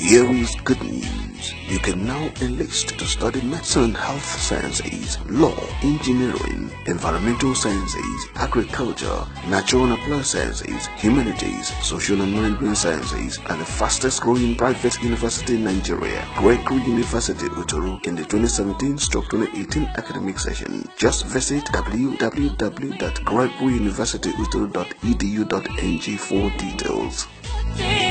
Here is good news. You can now enlist to study medicine and health sciences, law, engineering, environmental sciences, agriculture, natural and applied sciences, humanities, social and management sciences, and the fastest growing private university in Nigeria, Gregory University, Uturu, in the 2017-2018 academic session. Just visit www.gregoryuniversityuturu.edu.ng for details.